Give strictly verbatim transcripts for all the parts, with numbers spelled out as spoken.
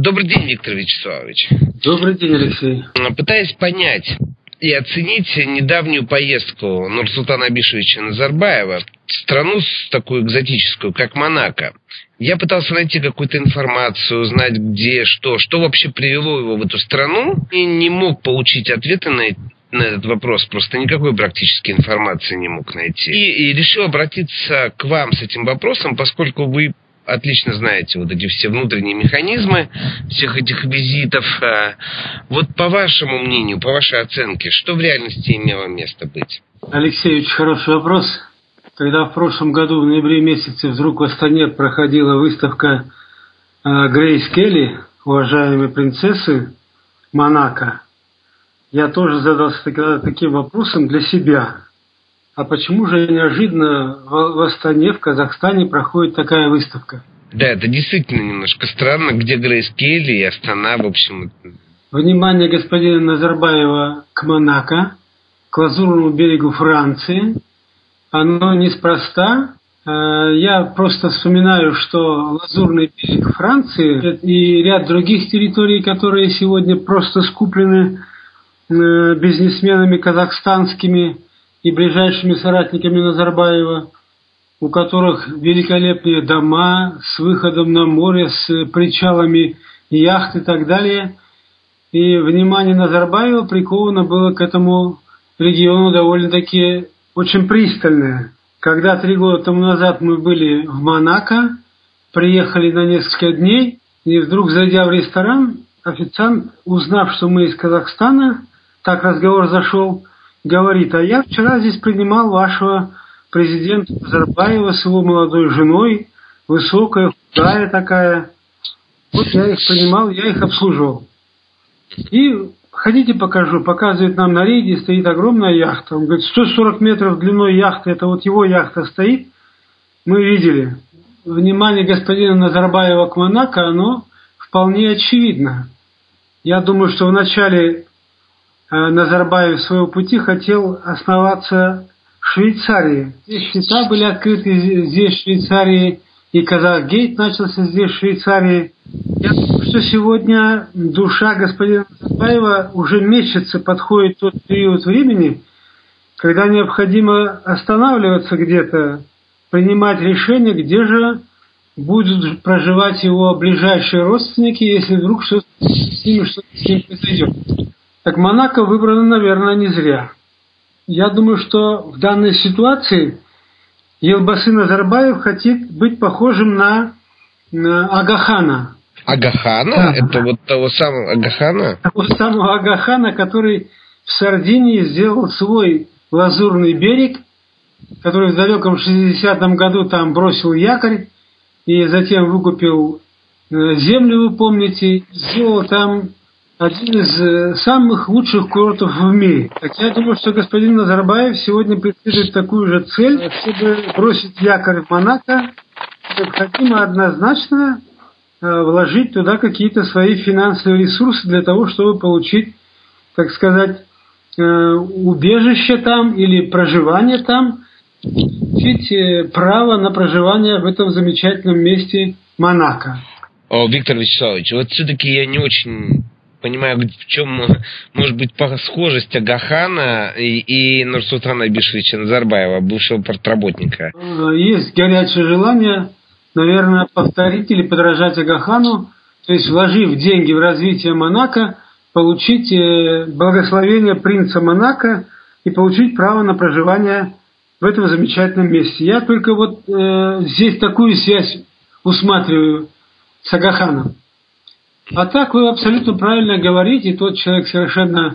Добрый день, Виктор Вячеславович. Добрый день, Алексей. Пытаясь понять и оценить недавнюю поездку Нурсултана Абишевича Назарбаева в страну такую экзотическую, как Монако, я пытался найти какую-то информацию, узнать где, что, что вообще привело его в эту страну, и не мог получить ответы на на этот вопрос, просто никакой практической информации не мог найти. И, и решил обратиться к вам с этим вопросом, поскольку вы отлично знаете вот эти все внутренние механизмы всех этих визитов. Вот по вашему мнению, по вашей оценке, что в реальности имело место быть? Алексей, очень хороший вопрос. Когда в прошлом году, в ноябре месяце, вдруг в Астане проходила выставка Грейс Келли, уважаемой принцессы Монако, я тоже задался таким вопросом для себя. А почему же неожиданно в Астане, в Казахстане, проходит такая выставка? Да, это действительно немножко странно, где Грейс Келли и Астана, в общем. Внимание господина Назарбаева к Монако, к лазурному берегу Франции, оно неспроста. Я просто вспоминаю, что лазурный берег Франции и ряд других территорий, которые сегодня просто скуплены бизнесменами казахстанскими и ближайшими соратниками Назарбаева, у которых великолепные дома с выходом на море, с причалами яхт и так далее. И внимание Назарбаева приковано было к этому региону довольно-таки очень пристальное. Когда три года тому назад мы были в Монако, приехали на несколько дней, и вдруг, зайдя в ресторан, официант, узнав, что мы из Казахстана, так разговор зашел, говорит: а я вчера здесь принимал вашего президента Назарбаева с его молодой женой, высокая, худая такая. Вот я их принимал, я их обслуживал. И хотите покажу, показывает нам на рейде, стоит огромная яхта. Он говорит, сто сорок метров длиной яхты, это вот его яхта стоит. Мы видели. Внимание господина Назарбаева к Монако, оно вполне очевидно. Я думаю, что в начале Назарбаев своего пути хотел основаться в Швейцарии. Здесь счета были открыты здесь, в Швейцарии, и Казахгейт начался здесь, в Швейцарии. Я думаю, что сегодня душа господина Назарбаева уже мечется, подходит тот период времени, когда необходимо останавливаться где-то, принимать решение, где же будут проживать его ближайшие родственники, если вдруг что-то с ними, что-то с ним произойдет. Так Монако выбрано, наверное, не зря. Я думаю, что в данной ситуации Елбасы Назарбаев хочет быть похожим на, на Агахана. Агахана? Да. Это вот того самого Агахана? Того самого Агахана, который в Сардинии сделал свой лазурный берег, который в далеком шестидесятом году там бросил якорь и затем выкупил землю, вы помните, сделал там один из самых лучших курортов в мире. Так я думаю, что господин Назарбаев сегодня преследует такую же цель, чтобы бросить якорь в Монако. Необходимо однозначно вложить туда какие-то свои финансовые ресурсы для того, чтобы получить, так сказать, убежище там или проживание там, получить право на проживание в этом замечательном месте Монако. О, Виктор Вячеславович, вот все-таки я не очень понимаю, в чем может быть схожесть Агахана и, и Нурсултана Абишевича Назарбаева, бывшего портработника. Есть горячее желание, наверное, повторить или подражать Агахану, то есть вложив деньги в развитие Монако, получить благословение принца Монако и получить право на проживание в этом замечательном месте. Я только вот э, здесь такую связь усматриваю с Агаханом. А так вы абсолютно правильно говорите, тот человек совершенно,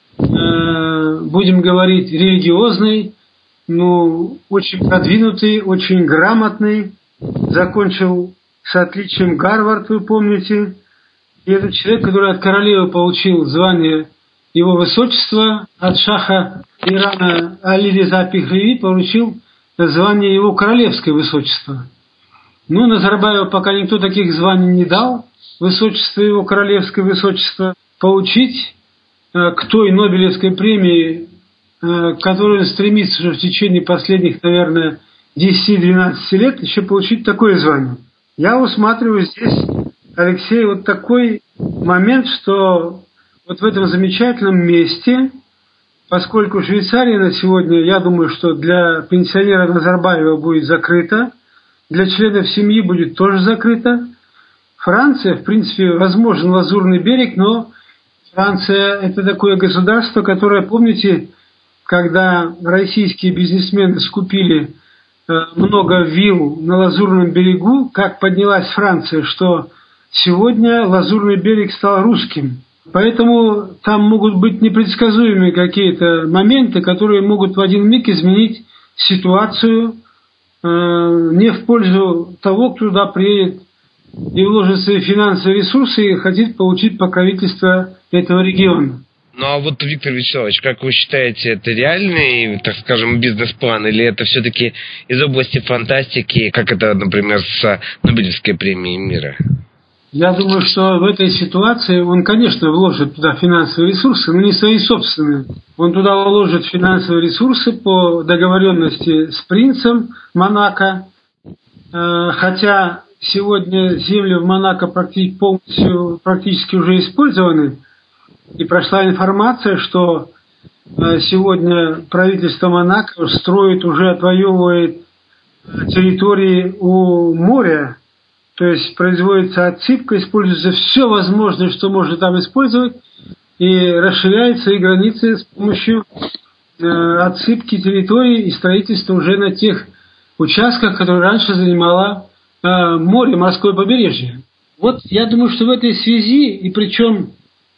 э, будем говорить, религиозный, ну, очень продвинутый, очень грамотный, закончил с отличием Гарвард, вы помните. И этот человек, который от королевы получил звание его высочества, от шаха Ирана Али Реза Пехлеви получил звание его королевское высочество. Ну, Назарбаеву пока никто таких званий не дал, высочество его королевское высочество, получить э, к той Нобелевской премии, э, к которой он стремится уже в течение последних, наверное, десяти-двенадцати лет, еще получить такое звание. Я усматриваю здесь Алексей, вот такой момент, что вот в этом замечательном месте, поскольку Швейцария на сегодня, я думаю, что для пенсионера Назарбаева будет закрыта, для членов семьи будет тоже закрыта. Франция, в принципе, возможен Лазурный берег, но Франция – это такое государство, которое, помните, когда российские бизнесмены скупили много вилл на Лазурном берегу, как поднялась Франция, что сегодня Лазурный берег стал русским. Поэтому там могут быть непредсказуемые какие-то моменты, которые могут в один миг изменить ситуацию э, не в пользу того, кто туда приедет и вложит свои финансовые ресурсы и хочет получить покровительство этого региона. Ну а вот, Виктор Вячеславович, как вы считаете, это реальный, так скажем, бизнес-план, или это все-таки из области фантастики, как это, например, с Нобелевской премией мира? Я думаю, что в этой ситуации он, конечно, вложит туда финансовые ресурсы, но не свои собственные. Он туда вложит финансовые ресурсы по договоренности с принцем Монако, хотя сегодня земли в Монако практически, полностью, практически уже использованы, и прошла информация, что сегодня правительство Монако строит, уже отвоевывает территории у моря, то есть производится отсыпка, используется все возможное, что можно там использовать, и расширяет свои границы с помощью отсыпки территорий и строительства уже на тех участках, которые раньше занимало море, морское побережье. Вот я думаю, что в этой связи, и причем,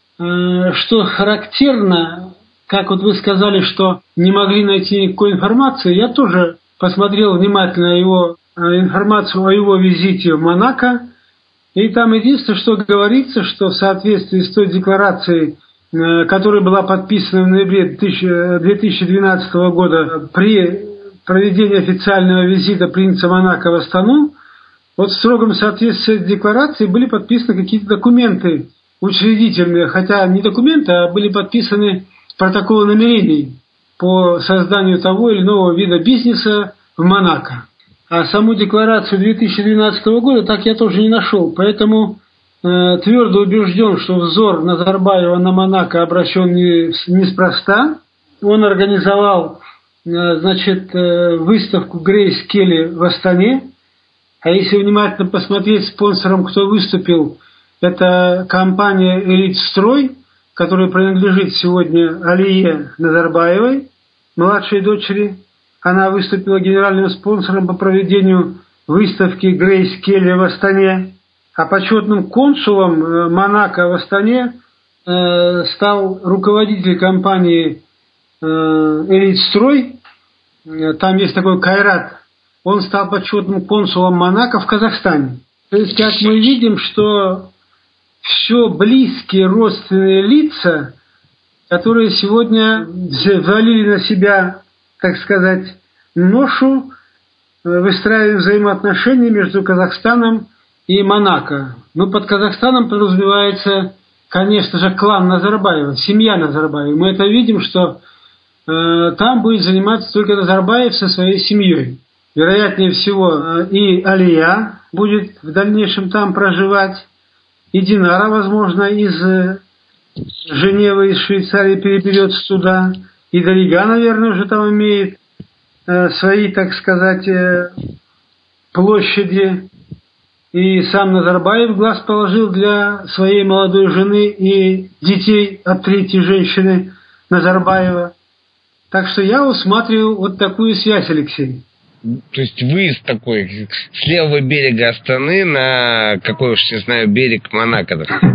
что характерно, как вот вы сказали, что не могли найти никакой информации, я тоже посмотрел внимательно его информацию о его визите в Монако, и там единственное, что говорится, что в соответствии с той декларацией, которая была подписана в ноябре две тысячи двенадцатого года при проведении официального визита принца Монако в Астану, вот в строгом соответствии с декларацией были подписаны какие-то документы учредительные, хотя не документы, а были подписаны протоколы намерений по созданию того или иного вида бизнеса в Монако. А саму декларацию две тысячи двенадцатого года так я тоже не нашел. Поэтому э, твердо убежден, что взор Назарбаева на Монако обращен не, неспроста. Он организовал э, значит, э, выставку Грейс Келли в Астане. А если внимательно посмотреть, спонсором кто выступил, это компания «Элитстрой», которая принадлежит сегодня Алие Назарбаевой, младшей дочери. Она выступила генеральным спонсором по проведению выставки Грейс Келли в Астане. А почетным консулом Монако в Астане э, стал руководитель компании э, «Элитстрой». Там есть такой Кайрат. Он стал почетным консулом Монако в Казахстане. То есть, как мы видим, что все близкие родственные лица, которые сегодня взвалили на себя, так сказать, ношу, выстраивая взаимоотношения между Казахстаном и Монако. Ну, под Казахстаном подразумевается, конечно же, клан Назарбаева, семья Назарбаева. Мы это видим, что э, там будет заниматься только Назарбаев со своей семьей. Вероятнее всего, и Алия будет в дальнейшем там проживать, и Динара, возможно, из Женевы, из Швейцарии переберется туда. И Дарига, наверное, уже там имеет э, свои, так сказать, э, площади. И сам Назарбаев глаз положил для своей молодой жены и детей от третьей женщины Назарбаева. Так что я усматриваю вот такую связь, Алексей. То есть выезд такой с левого берега Астаны на какой уж, не знаю, берег Монако.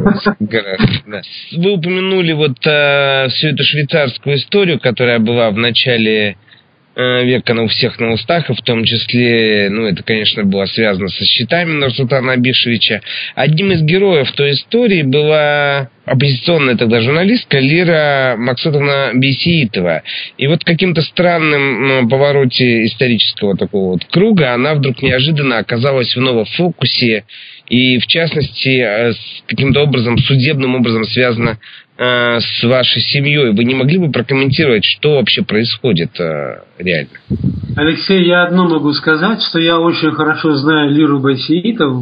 Вы упомянули вот э, всю эту швейцарскую историю, которая была в начале э, века у всех на устах, и в том числе, ну, это, конечно, было связано со счетами Нурсултана Абишевича. Одним из героев той истории была оппозиционная тогда журналистка Лира Максутовна Бейсеитова. И вот каким-то странным повороте исторического такого вот круга она вдруг неожиданно оказалась в новом фокусе и, в частности, каким-то образом, судебным образом связана э, с вашей семьей. Вы не могли бы прокомментировать, что вообще происходит э, реально? Алексей, я одно могу сказать, что я очень хорошо знаю Лиру Бейсеитову,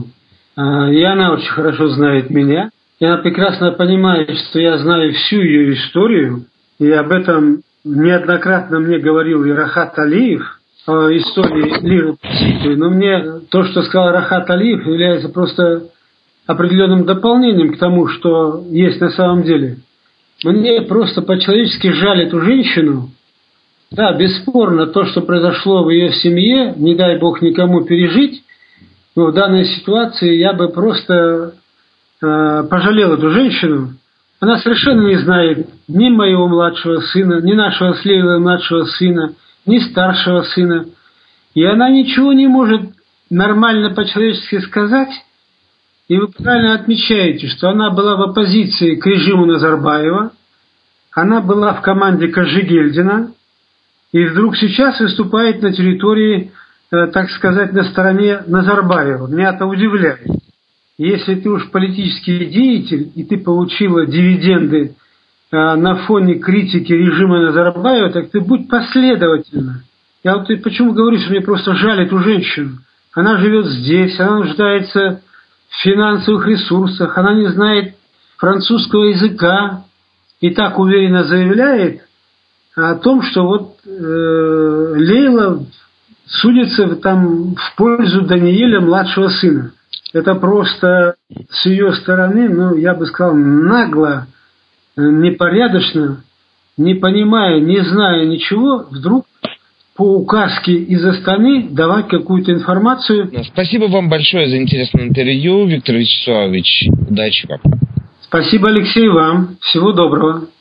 И она очень хорошо знает меня. И она прекрасно понимает, что я знаю всю ее историю. И об этом неоднократно мне говорил и Рахат Алиев, о истории Лиры Психи. Но мне то, что сказал Рахат Алиев, является просто определенным дополнением к тому, что есть на самом деле. Мне просто по-человечески жаль эту женщину. Да, бесспорно, то, что произошло в ее семье, не дай бог никому пережить, но в данной ситуации я бы просто э, пожалел эту женщину. Она совершенно не знает ни моего младшего сына, ни нашего с Лейлой младшего сына, ни старшего сына. И она ничего не может нормально по-человечески сказать. И вы правильно отмечаете, что она была в оппозиции к режиму Назарбаева, она была в команде Кожегельдина, и вдруг сейчас выступает на территории, э, так сказать, на стороне Назарбаева. Меня это удивляет. Если ты уж политический деятель, и ты получила дивиденды э, на фоне критики режима Назарбаева, так ты будь последовательна. Я вот почему говорю, что мне просто жаль эту женщину. Она живет здесь, она нуждается в финансовых ресурсах, она не знает французского языка и так уверенно заявляет о том, что вот э, Лейла судится там в пользу Даниэля, младшего сына. Это просто с ее стороны, ну, я бы сказал, нагло, непорядочно, не понимая, не зная ничего, вдруг по указке из Астаны давать какую-то информацию. Спасибо вам большое за интересное интервью, Виктор Вячеславович. Удачи вам. Спасибо, Алексей, вам. Всего доброго.